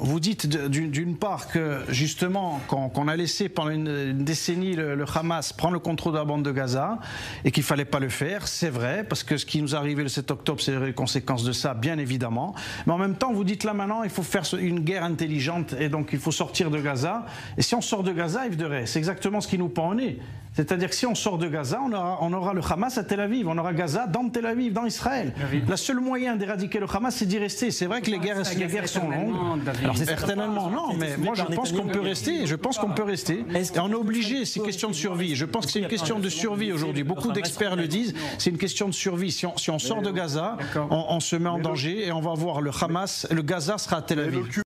vous dites d'une part que justement qu'on a laissé pendant une décennie le Hamas prendre le contrôle de la bande de Gaza et qu'il ne fallait pas le faire, c'est vrai, parce que ce qui nous est arrivé le 7 octobre, c'est les conséquences de ça, bien évidemment. Mais en même temps, vous dites là maintenant, il faut faire une guerre intelligente et donc il faut sortir de Gaza. Et si on sort de Gaza, Yves Deray, c'est exactement ce qui nous pend au nez. C'est-à-dire que si on sort de Gaza, on aura le Hamas à Tel Aviv, on aura Gaza dans Tel Aviv, dans Israël. Le seul moyen d'éradiquer le Hamas, c'est d'y rester. C'est vrai que les guerres sont longues. Alors certainement non, mais moi je pense qu'on peut rester. Je pense qu'on peut rester. Et on est obligé, c'est une question de survie. Je pense que c'est une question de survie aujourd'hui. Beaucoup d'experts le disent, c'est une question de survie. Si on sort de Gaza, on se met en danger et on va voir le Hamas, le Gaza sera à Tel Aviv.